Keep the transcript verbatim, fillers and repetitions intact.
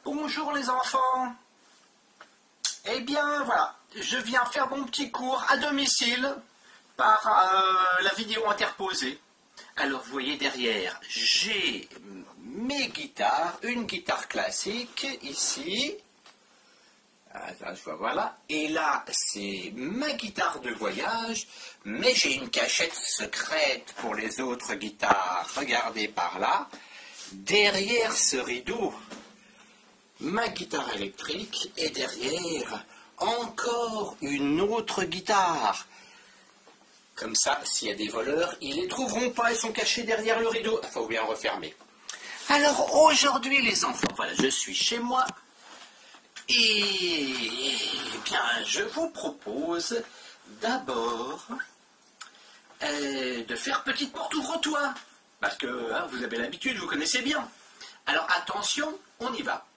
Bonjour les enfants. Eh bien voilà, je viens faire mon petit cours à domicile par euh, la vidéo interposée. Alors vous voyez derrière, j'ai mes guitares, une guitare classique ici. Attends, je vois, voilà. Et là, c'est ma guitare de voyage, mais j'ai une cachette secrète pour les autres guitares. Regardez par là, derrière ce rideau, ma guitare électrique, et derrière, encore une autre guitare. Comme ça, s'il y a des voleurs, ils ne les trouveront pas, ils sont cachés derrière le rideau. Il faut bien refermer. Alors aujourd'hui, les enfants, voilà, je suis chez moi. Et eh bien, je vous propose d'abord euh, de faire petite porte ouvre-toi. Parce que hein, vous avez l'habitude, vous connaissez bien. Alors attention, on y va.